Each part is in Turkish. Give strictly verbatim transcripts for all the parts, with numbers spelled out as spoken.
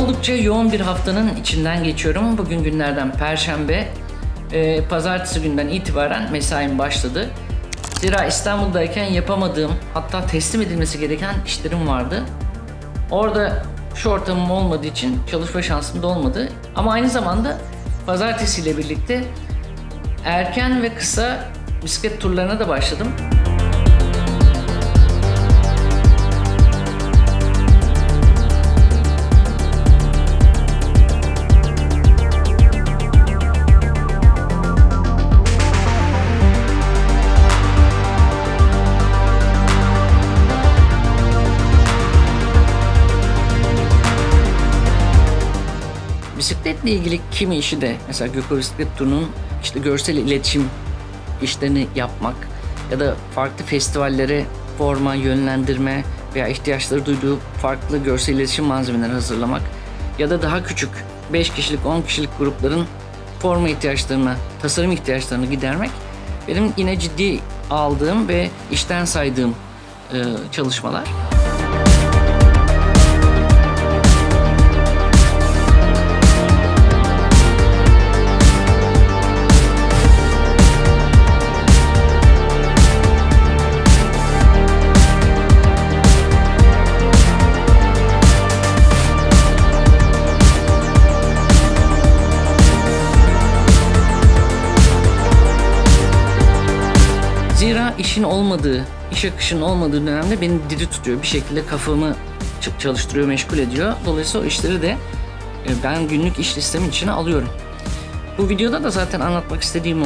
Oldukça yoğun bir haftanın içinden geçiyorum. Bugün günlerden Perşembe. Ee, Pazartesi günden itibaren mesaim başladı. Zira İstanbul'dayken yapamadığım, hatta teslim edilmesi gereken işlerim vardı. Orada şu ortamım olmadığı için çalışma şansım da olmadı. Ama aynı zamanda Pazartesi ile birlikte erken ve kısa bisiklet turlarına da başladım. Bisikletle ilgili kimi işi de mesela Gökova Bisiklet Turu'nun işte görsel iletişim işlerini yapmak ya da farklı festivallere forma, yönlendirme veya ihtiyaçları duyduğu farklı görsel iletişim malzemeleri hazırlamak ya da daha küçük beş kişilik, on kişilik grupların forma ihtiyaçlarına, tasarım ihtiyaçlarını gidermek benim yine ciddi aldığım ve işten saydığım e, çalışmalar. Zira işin olmadığı, iş akışının olmadığı dönemde beni diri tutuyor. Bir şekilde kafamı çalıştırıyor, meşgul ediyor. Dolayısıyla o işleri de ben günlük iş listemin içine alıyorum. Bu videoda da zaten anlatmak istediğim o.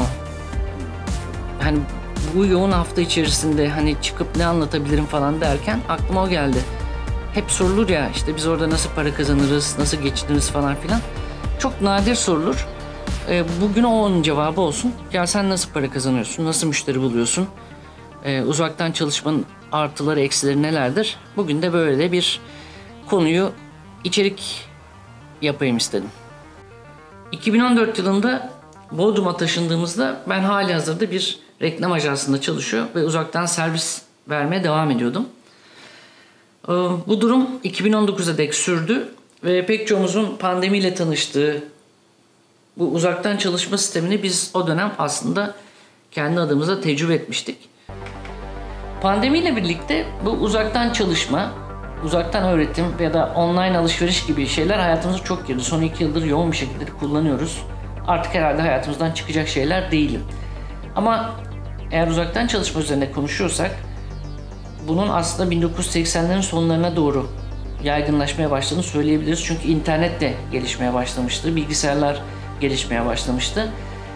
Hani bu yoğun hafta içerisinde hani çıkıp ne anlatabilirim falan derken aklıma o geldi. Hep sorulur ya işte biz orada nasıl para kazanırız, nasıl geçiniriz falan filan. Çok nadir sorulur. Bugün o onun cevabı olsun. Ya sen nasıl para kazanıyorsun? Nasıl müşteri buluyorsun? Ee, uzaktan çalışmanın artıları, eksileri nelerdir? Bugün de böyle bir konuyu içerik yapayım istedim. iki bin on dört yılında Bodrum'a taşındığımızda ben halihazırda bir reklam ajansında çalışıyor ve uzaktan servis vermeye devam ediyordum. Ee, bu durum iki bin on dokuza dek sürdü ve pek çoğumuzun pandemiyle tanıştığı bu uzaktan çalışma sistemini biz o dönem aslında kendi adımıza tecrübe etmiştik. Pandemiyle birlikte bu uzaktan çalışma, uzaktan öğretim ya da online alışveriş gibi şeyler hayatımıza çok girdi. Son iki yıldır yoğun bir şekilde kullanıyoruz. Artık herhalde hayatımızdan çıkacak şeyler değil. Ama eğer uzaktan çalışma üzerine konuşuyorsak, bunun aslında bin dokuz yüz seksenlerin sonlarına doğru yaygınlaşmaya başladığını söyleyebiliriz. Çünkü internet de gelişmeye başlamıştı, bilgisayarlar gelişmeye başlamıştı.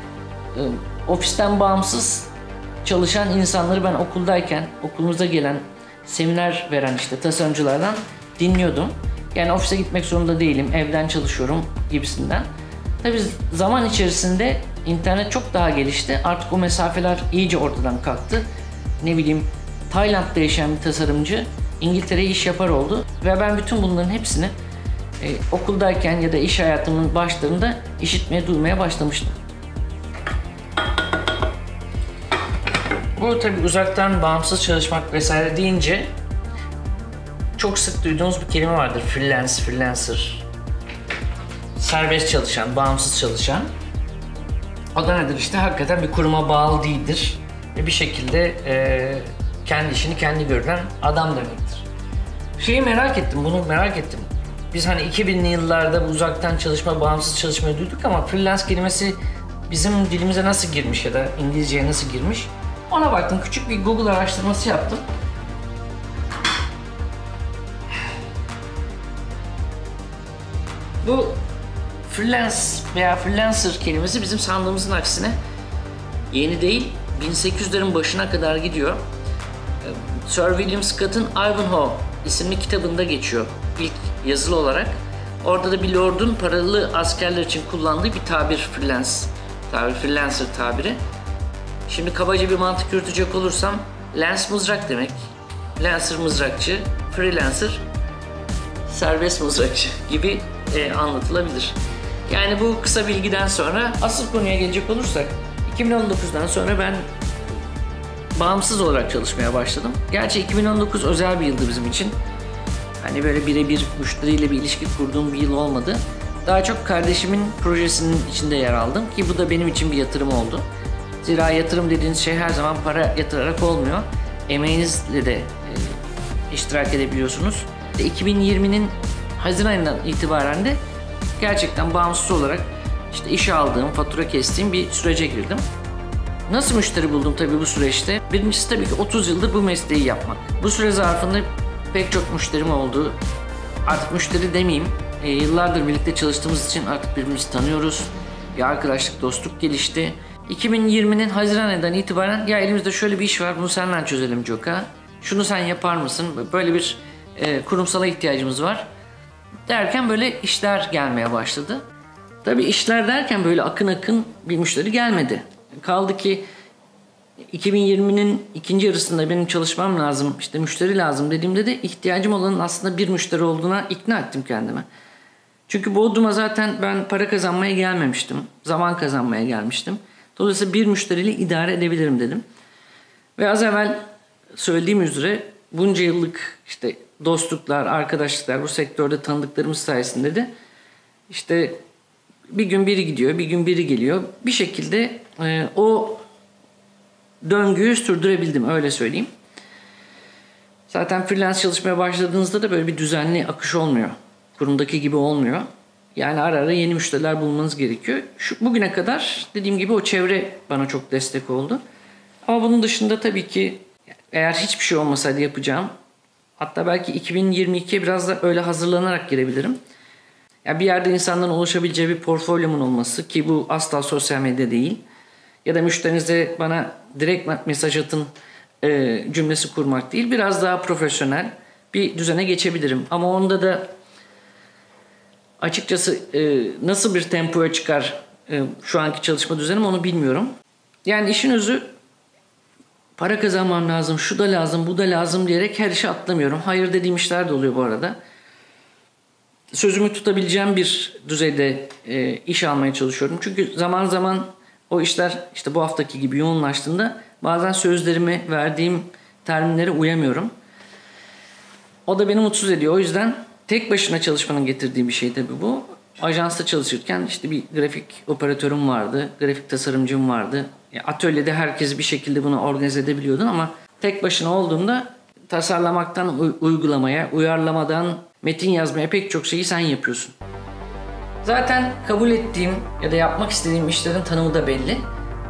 Ofisten bağımsız çalışan insanları ben okuldayken, okulumuza gelen, seminer veren işte tasarımcılardan dinliyordum. Yani ofise gitmek zorunda değilim, evden çalışıyorum gibisinden. Tabii zaman içerisinde internet çok daha gelişti. Artık o mesafeler iyice ortadan kalktı. Ne bileyim, Tayland'da yaşayan bir tasarımcı İngiltere'ye iş yapar oldu. Ve ben bütün bunların hepsini Ee, okuldayken ya da iş hayatımın başlarında işitmeye, duymaya başlamıştım. Bu tabii uzaktan bağımsız çalışmak vesaire deyince çok sık duyduğunuz bir kelime vardır. Freelance, freelancer. Serbest çalışan, bağımsız çalışan. O da nedir işte? Hakikaten bir kuruma bağlı değildir. Ve bir şekilde e, kendi işini kendi gören adam demektir. Şeyi merak ettim, bunu merak ettim. Biz hani iki binli yıllarda uzaktan çalışma, bağımsız çalışmayı duyduk ama freelance kelimesi bizim dilimize nasıl girmiş ya da İngilizceye nasıl girmiş? Ona baktım, küçük bir Google araştırması yaptım. Bu freelance veya freelancer kelimesi bizim sandığımızın aksine yeni değil, bin sekiz yüzlerin başına kadar gidiyor. Sir William Scott'ın Ivanhoe isimli kitabında geçiyor ilk yazılı olarak. Orada da bir lordun paralı askerler için kullandığı bir tabir, freelance tabir, freelancer tabiri. Şimdi kabaca bir mantık yürütecek olursam, lance mızrak demek, lancer mızrakçı, freelancer serbest mızrakçı gibi e, anlatılabilir. Yani bu kısa bilgiden sonra asıl konuya gelecek olursak, iki bin on dokuzdan sonra ben bağımsız olarak çalışmaya başladım. Gerçi iki bin on dokuz özel bir yıldı bizim için. hani böyle birebir müşteriyle bir ilişki kurduğum bir yıl olmadı. Daha çok kardeşimin projesinin içinde yer aldım ki bu da benim için bir yatırım oldu. Zira yatırım dediğiniz şey her zaman para yatırarak olmuyor. Emeğinizle de e, iştirak edebiliyorsunuz. iki bin yirminin Haziran ayından itibaren de gerçekten bağımsız olarak işte işe aldığım, fatura kestiğim bir sürece girdim. Nasıl müşteri buldum tabii bu süreçte? Birincisi tabii ki otuz yıldır bu mesleği yapmak. Bu süre zarfında pek çok müşterim oldu. Artık müşteri demeyeyim, e, yıllardır birlikte çalıştığımız için artık birbirimizi tanıyoruz. Bir arkadaşlık, dostluk gelişti. iki bin yirminin Haziran ayından itibaren ya elimizde şöyle bir iş var, bunu seninle çözelim Joka. Şunu sen yapar mısın? Böyle bir e, kurumsala ihtiyacımız var. Derken böyle işler gelmeye başladı. Tabii işler derken böyle akın akın bir müşteri gelmedi. Kaldı ki iki bin yirminin ikinci yarısında benim çalışmam lazım, işte müşteri lazım dediğimde de ihtiyacım olanın aslında bir müşteri olduğuna ikna ettim kendime. Çünkü Bodrum'a zaten ben para kazanmaya gelmemiştim. Zaman kazanmaya gelmiştim. Dolayısıyla bir müşteriyle idare edebilirim dedim. Ve az evvel söylediğim üzere bunca yıllık işte dostluklar, arkadaşlıklar, bu sektörde tanıdıklarımız sayesinde de işte bir gün biri gidiyor, bir gün biri geliyor. Bir şekilde e, o döngüyü sürdürebildim, öyle söyleyeyim. Zaten freelance çalışmaya başladığınızda da böyle bir düzenli akış olmuyor. Kurumdaki gibi olmuyor. Yani ara ara yeni müşteriler bulmanız gerekiyor. Şu, bugüne kadar dediğim gibi o çevre bana çok destek oldu. Ama bunun dışında tabii ki eğer hiçbir şey olmasaydı yapacağım. Hatta belki iki bin yirmi ikiye biraz da öyle hazırlanarak girebilirim. Ya bir yerde insanların ulaşabileceği bir portfolyomun olması, ki bu asla sosyal medya değil. Ya da müşterinize bana direkt mesaj atın e, cümlesi kurmak değil. Biraz daha profesyonel bir düzene geçebilirim. Ama onda da açıkçası e, nasıl bir tempoya çıkar e, şu anki çalışma düzenim onu bilmiyorum. Yani işin özü, para kazanmam lazım, şu da lazım, bu da lazım diyerek her işe atlamıyorum. Hayır dediğim işler de oluyor bu arada. Sözümü tutabileceğim bir düzeyde e, iş almaya çalışıyorum. Çünkü zaman zaman o işler işte bu haftaki gibi yoğunlaştığında bazen sözlerimi verdiğim terminlere uyamıyorum. O da beni mutsuz ediyor. O yüzden tek başına çalışmanın getirdiği bir şey tabii bu. Ajansta çalışırken işte bir grafik operatörüm vardı, grafik tasarımcım vardı. Atölyede herkes bir şekilde bunu organize edebiliyordun ama tek başına olduğunda tasarlamaktan uygulamaya, uyarlamadan metin yazmaya pek çok şeyi sen yapıyorsun. Zaten kabul ettiğim ya da yapmak istediğim işlerin tanımı da belli.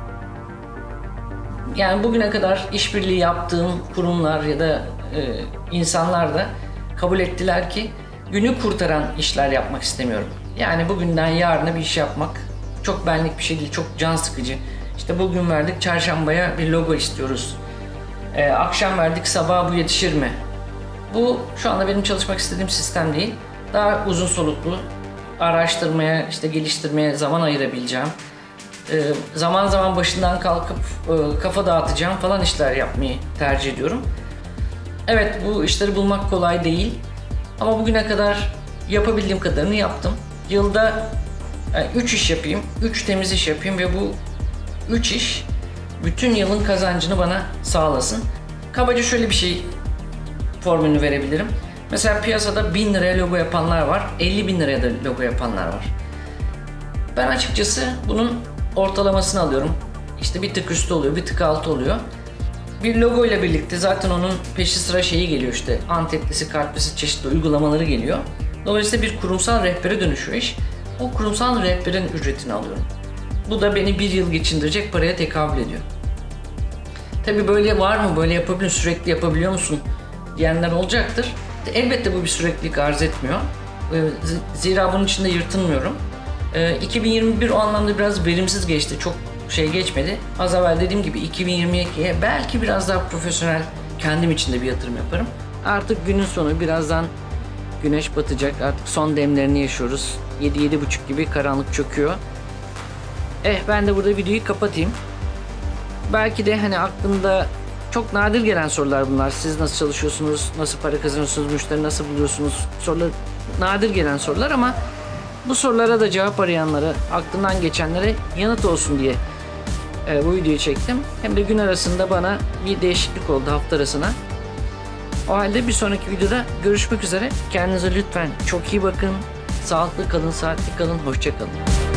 Yani bugüne kadar işbirliği yaptığım kurumlar ya da e, insanlar da kabul ettiler ki günü kurtaran işler yapmak istemiyorum. Yani bugünden yarına bir iş yapmak çok benlik bir şey değil, çok can sıkıcı. İşte bugün verdik, çarşambaya bir logo istiyoruz. Ee, akşam verdik, sabah bu yetişir mi? Bu şu anda benim çalışmak istediğim sistem değil. Daha uzun soluklu, araştırmaya, işte geliştirmeye zaman ayırabileceğim. Ee, zaman zaman başından kalkıp e, kafa dağıtacağım falan işler yapmayı tercih ediyorum. Evet, bu işleri bulmak kolay değil. Ama bugüne kadar yapabildiğim kadarını yaptım. Yılda üç iş yapayım, üç temiz iş yapayım ve bu üç iş bütün yılın kazancını bana sağlasın. Kabaca şöyle bir şey formülünü verebilirim. Mesela piyasada bin liraya logo yapanlar var, elli bin liraya da logo yapanlar var. Ben açıkçası bunun ortalamasını alıyorum. İşte bir tık üstü oluyor, bir tık altı oluyor. Bir logo ile birlikte zaten onun peşi sıra şeyi geliyor, işte Anteplisi, Kartlisi, çeşitli uygulamaları geliyor. Dolayısıyla bir kurumsal rehbere dönüşüyor iş. O kurumsal rehberin ücretini alıyorum. Bu da beni bir yıl geçindirecek paraya tekabül ediyor. Tabii böyle var mı, böyle yapabiliyor, sürekli yapabiliyor musun diyenler olacaktır. Elbette bu bir süreklilik arz etmiyor. Zira bunun içinde yırtınmıyorum. iki bin yirmi bir o anlamda biraz verimsiz geçti. Çok şey geçmedi. Az evvel dediğim gibi iki bin yirmi ikiye belki biraz daha profesyonel kendim için de bir yatırım yaparım. Artık günün sonu, birazdan güneş batacak. Artık son demlerini yaşıyoruz. yedi yedi buçuk gibi karanlık çöküyor. Eh ben de burada videoyu kapatayım. Belki de hani aklımda çok nadir gelen sorular bunlar. Siz nasıl çalışıyorsunuz, nasıl para kazanıyorsunuz, müşteri nasıl buluyorsunuz? Sorular, nadir gelen sorular ama bu sorulara da cevap arayanlara, aklından geçenlere yanıt olsun diye e, bu videoyu çektim. Hem de gün arasında bana bir değişiklik oldu, hafta arasına. O halde bir sonraki videoda görüşmek üzere. Kendinize lütfen çok iyi bakın. Sağlıklı kalın, saatli kalın. Hoşça kalın.